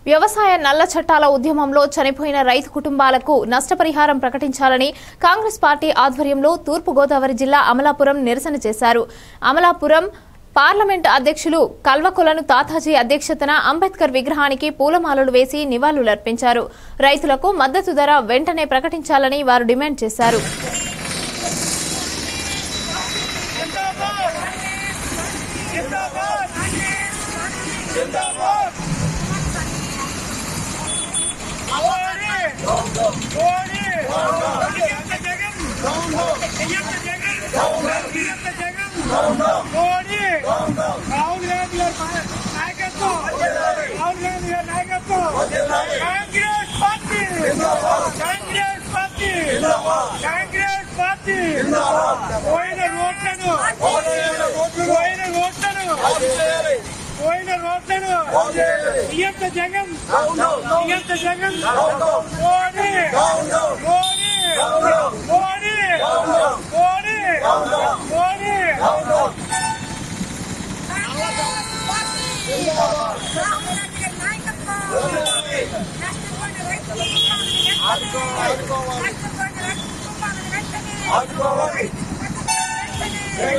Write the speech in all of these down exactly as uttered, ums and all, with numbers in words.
వ్యవసాయ నల్ల చట్టాల ఉద్యమంలో చనిపోయిన రైతు కుటుంబాలకు నష్టపరిహారం ప్రకటించాలని కాంగ్రెస్ పార్టీ ఆధ్వర్యంలో తూర్పు గోదావరి జిల్లా అమలాపురం నిరసన చేశారు. అమలాపురం పార్లమెంట్ అధ్యక్షులు కల్వకులను తాతాజీ అధ్యక్షతన అంబేద్కర్ విగ్రహానికి పూలమాలలు వేసి నివాళులర్పించారు. రైతులకు మద్దతు ధర వెంటనే ప్రకటించాలని వారు డిమాండ్ చేశారు. జగన్ జగన్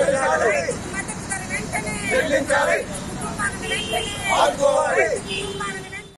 చెల్లించాలి.